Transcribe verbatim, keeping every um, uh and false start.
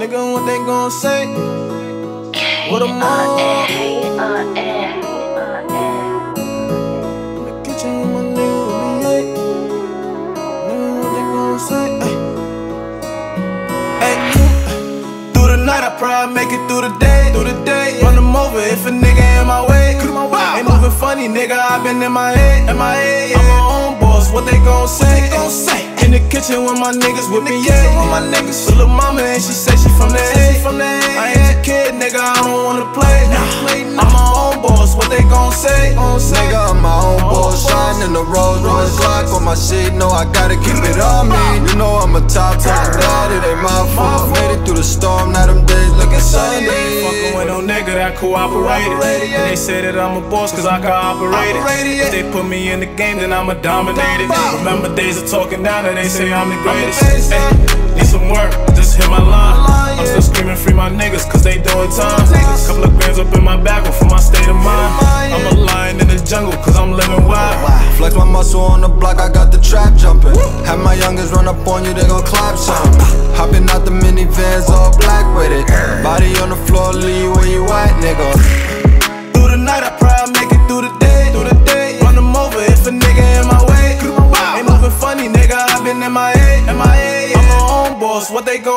Nigga, what they gon' say? What I'm on? In the kitchen with my niggas, with me, hey. Nigga, what they gon' say? Hey, through the night, I probably make it through the day. Through the day, run them over if a nigga in my way. Ain't moving funny, nigga, I been in my head. In my head, I'm my own boss. What they gon' say? In the kitchen with my niggas, with me, yeah. With my niggas, so lil' mama and she say she from the A. I ain't your kid, nigga, I don't wanna play. I'm my own boss. What they gon' say? Nigga, I'm my own boss. Shine in the Rolls Royce Glock on my shit. No, I gotta keep it on me. You know I'm a top top dad. It ain't my fault. Made it through the storm. Now them days looking sunny. Fuckin' with no nigga that cooperated. And they say that I'm a boss cause I cooperated. If they put me in the game, then I'ma dominate it. Remember days of talking down and they say I'm the greatest. Ay, need some work, just hit my line. I'm still screaming free my niggas cause they doing time. Couple of grams up in my back for my state of mind. I'm a lion in the jungle cause I'm living wild. Flex my muscle on the block, I got the trap jumping. Have my youngers run up on you, they gon' clap some. Hopping out the minivans, all black with it. Body on the floor, leave where you at, nigga. Through the night, I probably make it through the day. Through the day, run them over if a nigga in my way. Ain't moving funny, nigga, I been in my head. In my head, I'm my own boss. What they gon'